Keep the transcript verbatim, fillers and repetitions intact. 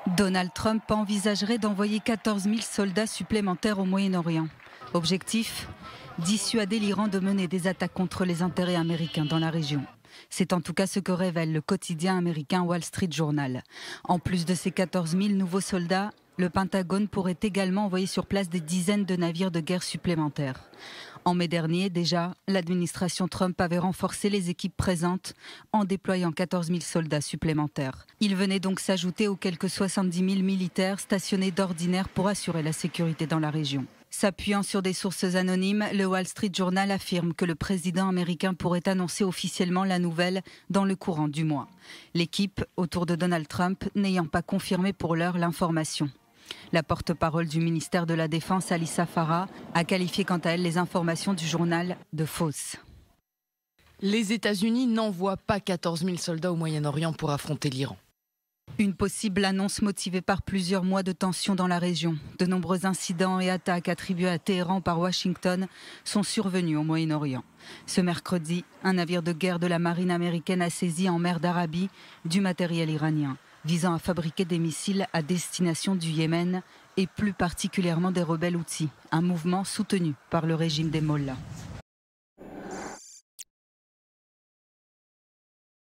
Donald Trump envisagerait d'envoyer quatorze mille soldats supplémentaires au Moyen-Orient. Objectif : dissuader l'Iran de mener des attaques contre les intérêts américains dans la région. C'est en tout cas ce que révèle le quotidien américain Wall Street Journal. En plus de ces quatorze mille nouveaux soldats, le Pentagone pourrait également envoyer sur place des dizaines de navires de guerre supplémentaires. En mai dernier, déjà, l'administration Trump avait renforcé les équipes présentes en déployant quatorze mille soldats supplémentaires. Ils venaient donc s'ajouter aux quelques soixante-dix mille militaires stationnés d'ordinaire pour assurer la sécurité dans la région. S'appuyant sur des sources anonymes, le Wall Street Journal affirme que le président américain pourrait annoncer officiellement la nouvelle dans le courant du mois. L'équipe autour de Donald Trump n'ayant pas confirmé pour l'heure l'information. La porte-parole du ministère de la Défense, Alyssa Farah, a qualifié quant à elle les informations du journal de fausses. Les États-Unis n'envoient pas quatorze mille soldats au Moyen-Orient pour affronter l'Iran. Une possible annonce motivée par plusieurs mois de tensions dans la région. De nombreux incidents et attaques attribués à Téhéran par Washington sont survenus au Moyen-Orient. Ce mercredi, un navire de guerre de la marine américaine a saisi en mer d'Arabie du matériel iranien, visant à fabriquer des missiles à destination du Yémen et plus particulièrement des rebelles Houthis, un mouvement soutenu par le régime des Mollahs.